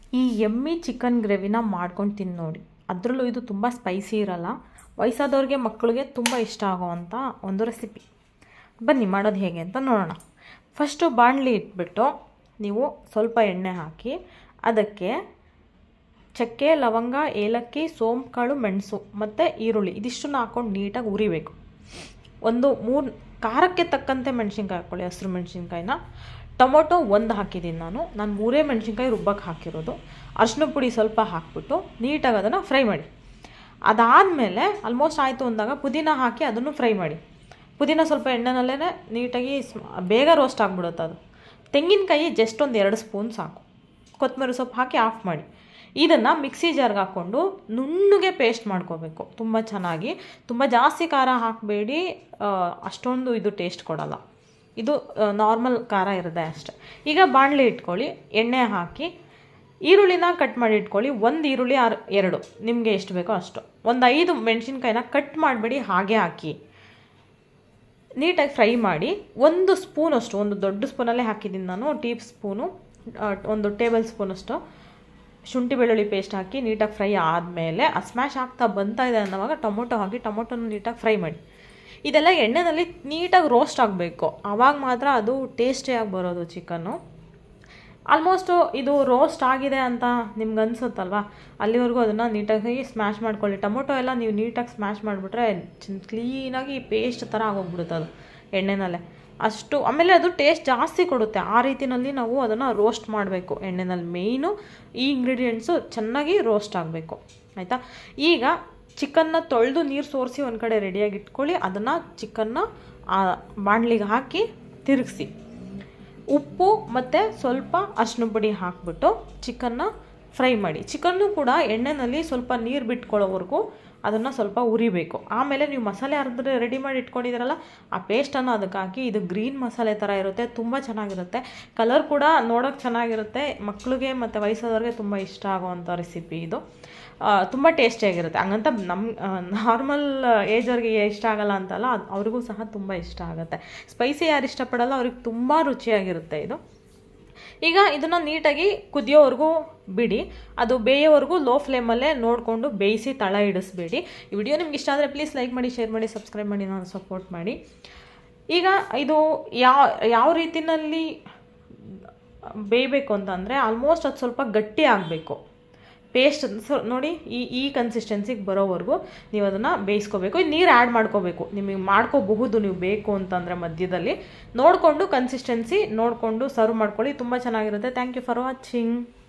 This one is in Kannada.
ಈ ಯಮ್ಮಿ ಚಿಕನ್ ಗ್ರೇವಿನ ಮಾಡ್ಕೊಂಡು ತಿಂದು ನೋಡಿ. ಅದರಲ್ಲೂ ಇದು ತುಂಬ ಸ್ಪೈಸಿ ಇರಲ್ಲ, ವಯಸ್ಸಾದವ್ರಿಗೆ ಮಕ್ಕಳಿಗೆ ತುಂಬ ಇಷ್ಟ ಆಗೋವಂಥ ಒಂದು ರೆಸಿಪಿ. ಬನ್ನಿ ಮಾಡೋದು ಹೇಗೆ ಅಂತ ನೋಡೋಣ. ಫಸ್ಟು ಬಾಣಲಿ ಇಟ್ಬಿಟ್ಟು ನೀವು ಸ್ವಲ್ಪ ಎಣ್ಣೆ ಹಾಕಿ ಅದಕ್ಕೆ ಚಕ್ಕೆ, ಲವಂಗ, ಏಲಕ್ಕಿ, ಸೋಂಪು ಕಾಳು, ಮೆಣಸು ಮತ್ತು ಈರುಳ್ಳಿ ಇದಿಷ್ಟನ್ನು ಹಾಕ್ಕೊಂಡು ನೀಟಾಗಿ ಉರಿಬೇಕು. ಒಂದು 3 ಖಾರಕ್ಕೆ ತಕ್ಕಂತೆ ಮೆಣಸಿನ್ಕಾಯಿ ಹಾಕ್ಕೊಳ್ಳಿ. ಹಸಿರು ಮೆಣಸಿನ್ಕಾಯಿನ, ಟೊಮೊಟೊ 1 ಹಾಕಿದ್ದೀನಿ ನಾನು 3 ಮೆಣಸಿನ್ಕಾಯಿ ರುಬ್ಬಕ್ಕೆ ಹಾಕಿರೋದು. ಅರಿಶಿನ ಪುಡಿ ಸ್ವಲ್ಪ ಹಾಕ್ಬಿಟ್ಟು ನೀಟಾಗಿ ಅದನ್ನು ಫ್ರೈ ಮಾಡಿ. ಅದಾದಮೇಲೆ ಆಲ್ಮೋಸ್ಟ್ ಆಯಿತು ಅಂದಾಗ ಪುದೀನ ಹಾಕಿ ಅದನ್ನು ಫ್ರೈ ಮಾಡಿ. ಪುದೀನ ಸ್ವಲ್ಪ ಎಣ್ಣೆನಲ್ಲೇ ನೀಟಾಗಿ ಬೇಗ ರೋಸ್ಟ್ ಆಗಿಬಿಡುತ್ತೆ ಅದು. ತೆಂಗಿನಕಾಯಿ ಜಸ್ಟ್ ಒಂದು 2 ಸ್ಪೂನ್ ಸಾಕು. ಕೊತ್ತಂಬರಿ ಸೊಪ್ಪು ಹಾಕಿ ಆಫ್ ಮಾಡಿ. ಇದನ್ನು ಮಿಕ್ಸಿ ಜಾರ್ಗೆ ಹಾಕ್ಕೊಂಡು ನುಣ್ಣಗೆ ಪೇಸ್ಟ್ ಮಾಡ್ಕೋಬೇಕು ತುಂಬ ಚೆನ್ನಾಗಿ. ತುಂಬ ಜಾಸ್ತಿ ಖಾರ ಹಾಕಬೇಡಿ, ಅಷ್ಟೊಂದು ಇದು ಟೇಸ್ಟ್ ಕೊಡಲ್ಲ. ಇದು ನಾರ್ಮಲ್ ಖಾರ ಇರುತ್ತೆ ಅಷ್ಟೆ. ಈಗ ಬಾಣಲಿ ಇಟ್ಕೊಳ್ಳಿ, ಎಣ್ಣೆ ಹಾಕಿ ಈರುಳ್ಳಿನ ಕಟ್ ಮಾಡಿ ಇಟ್ಕೊಳ್ಳಿ. 1 ಈರುಳ್ಳಿ 2 ನಿಮಗೆ ಎಷ್ಟು ಬೇಕೋ ಅಷ್ಟು. ಒಂದು 5 ಮೆಣಸಿನ್ಕಾಯಿನ ಕಟ್ ಮಾಡಬೇಡಿ, ಹಾಗೆ ಹಾಕಿ ನೀಟಾಗಿ ಫ್ರೈ ಮಾಡಿ. 1 ಸ್ಪೂನಷ್ಟು, ಒಂದು ದೊಡ್ಡ ಸ್ಪೂನಲ್ಲೇ ಹಾಕಿದ್ದೀನಿ ನಾನು, ಟೀ ಸ್ಪೂನು, 1 ಟೇಬಲ್ ಸ್ಪೂನಷ್ಟು ಶುಂಠಿ ಬೆಳ್ಳುಳ್ಳಿ ಪೇಸ್ಟ್ ಹಾಕಿ ನೀಟಾಗಿ ಫ್ರೈ ಆದಮೇಲೆ ಸ್ಮ್ಯಾಶ್ ಆಗ್ತಾ ಬಂತಾ ಇದೆ ಅನ್ನೋವಾಗ ಟೊಮೊಟೊ ಹಾಕಿ ಟೊಮೊಟೊನ ನೀಟಾಗಿ ಫ್ರೈ ಮಾಡಿ. ಇದೆಲ್ಲ ಎಣ್ಣೆಯಲ್ಲಿ ನೀಟಾಗಿ ರೋಸ್ಟ್ ಆಗಬೇಕು, ಆವಾಗ ಮಾತ್ರ ಅದು ಟೇಸ್ಟಿಯಾಗಿ ಬರೋದು ಚಿಕನ್ನು. ಆಲ್ಮೋಸ್ಟು ಇದು ರೋಸ್ಟ್ ಆಗಿದೆ ಅಂತ ನಿಮ್ಗೆ ಅನಿಸುತ್ತಲ್ವ, ಅಲ್ಲಿವರೆಗೂ ಅದನ್ನು ನೀಟಾಗಿ ಸ್ಮ್ಯಾಶ್ ಮಾಡ್ಕೊಳ್ಳಿ. ಟೊಮೊಟೊ ಎಲ್ಲ ನೀವು ನೀಟಾಗಿ ಸ್ಮ್ಯಾಶ್ ಮಾಡಿಬಿಟ್ರೆ ಕ್ಲೀನಾಗಿ ಪೇಸ್ಟ್ ಥರ ಆಗೋಗ್ಬಿಡುತ್ತೆ ಅದು ಎಣ್ಣೆನಲ್ಲೇ ಅಷ್ಟು. ಆಮೇಲೆ ಅದು ಟೇಸ್ಟ್ ಜಾಸ್ತಿ ಕೊಡುತ್ತೆ. ಆ ರೀತಿಯಲ್ಲಿ ನಾವು ಅದನ್ನು ರೋಸ್ಟ್ ಮಾಡಬೇಕು ಎಣ್ಣೆನಲ್ಲಿ. ಮೇಯ್ನು ಈ ಇಂಗ್ರೀಡಿಯೆಂಟ್ಸು ಚೆನ್ನಾಗಿ ರೋಸ್ಟ್ ಆಗಬೇಕು, ಆಯಿತಾ. ಈಗ ಚಿಕನ್ನ ತೊಳೆದು ನೀರು ಸೋರಿಸಿ ಒಂದು ಕಡೆ ರೆಡಿಯಾಗಿ ಇಟ್ಕೊಳ್ಳಿ. ಅದನ್ನು ಚಿಕನ್ನ ಬಾಣಲಿಗೆ ಹಾಕಿ ತಿರುಗಿಸಿ. ಉಪ್ಪು ಮತ್ತು ಸ್ವಲ್ಪ ಅರಿಶಿನ ಪುಡಿ ಹಾಕಿಬಿಟ್ಟು ಚಿಕನ್ನ ಫ್ರೈ ಮಾಡಿ. ಚಿಕನ್ನು ಕೂಡ ಎಣ್ಣೆಯಲ್ಲಿ ಸ್ವಲ್ಪ ನೀರು ಬಿಟ್ಕೊಳ್ಳೋವರೆಗೂ ಅದನ್ನು ಸ್ವಲ್ಪ ಉರಿಬೇಕು. ಆಮೇಲೆ ನೀವು ಮಸಾಲೆ ಅರ್ಧ ರೆಡಿ ಮಾಡಿ ಇಟ್ಕೊಂಡಿದ್ದೀರಲ್ಲ, ಆ ಪೇಸ್ಟನ್ನು ಅದಕ್ಕೆ ಹಾಕಿ. ಇದು ಗ್ರೀನ್ ಮಸಾಲೆ ಥರ ಇರುತ್ತೆ, ತುಂಬ ಚೆನ್ನಾಗಿರುತ್ತೆ. ಕಲರ್ ಕೂಡ ನೋಡೋಕ್ಕೆ ಚೆನ್ನಾಗಿರುತ್ತೆ. ಮಕ್ಕಳಿಗೆ ಮತ್ತು ವಯಸ್ಸಾದವ್ರಿಗೆ ತುಂಬ ಇಷ್ಟ ಆಗೋವಂಥ ರೆಸಿಪಿ ಇದು. ತುಂಬ ಟೇಸ್ಟಿಯಾಗಿರುತ್ತೆ. ಹಂಗಂತ ನಮ್ಮ ನಾರ್ಮಲ್ ಏಜವ್ರಿಗೆ ಇಷ್ಟ ಆಗಲ್ಲ ಅಂತಲ್ಲ, ಅವ್ರಿಗೂ ಸಹ ತುಂಬ ಇಷ್ಟ ಆಗುತ್ತೆ. ಸ್ಪೈಸಿ ಯಾರು ಇಷ್ಟಪಡಲ್ಲ ಅವ್ರಿಗೆ ತುಂಬ ರುಚಿಯಾಗಿರುತ್ತೆ ಇದು. ಈಗ ಇದನ್ನು ನೀಟಾಗಿ ಕುದಿಯೋವರೆಗೂ ಬಿಡಿ. ಅದು ಬೇಯೋವರೆಗೂ ಲೋ ಫ್ಲೇಮಲ್ಲೇ ನೋಡಿಕೊಂಡು ಬೇಯಿಸಿ, ತಳ ಇಡಿಸ್ಬೇಡಿ. ಈ ವಿಡಿಯೋ ನಿಮ್ಗೆ ಇಷ್ಟ ಆದರೆ ಪ್ಲೀಸ್ ಲೈಕ್ ಮಾಡಿ, ಶೇರ್ ಮಾಡಿ, ಸಬ್ಸ್ಕ್ರೈಬ್ ಮಾಡಿ, ನಾನು ಸಪೋರ್ಟ್ ಮಾಡಿ. ಈಗ ಇದು ಯಾವ ರೀತಿಯಲ್ಲಿ ಬೇಯಬೇಕು ಅಂತಂದರೆ ಆಲ್ಮೋಸ್ಟ್ ಅದು ಸ್ವಲ್ಪ ಗಟ್ಟಿ ಆಗಬೇಕು. ಪೇಸ್ಟ್ ನೋಡಿ ಈ ಕನ್ಸಿಸ್ಟೆನ್ಸಿಗೆ ಬರೋವರೆಗೂ ನೀವು ಅದನ್ನು ಬೇಯಿಸ್ಕೋಬೇಕು. ನೀರು ಆ್ಯಡ್ ಮಾಡ್ಕೋಬೇಕು, ನಿಮಗೆ ಮಾಡ್ಕೋಬಹುದು ನೀವು ಬೇಕು ಅಂತಂದರೆ. ಮಧ್ಯದಲ್ಲಿ ನೋಡಿಕೊಂಡು ಕನ್ಸಿಸ್ಟೆನ್ಸಿ ನೋಡಿಕೊಂಡು ಸರ್ವ್ ಮಾಡ್ಕೊಳ್ಳಿ, ತುಂಬ ಚೆನ್ನಾಗಿರುತ್ತೆ. Thank you for watching.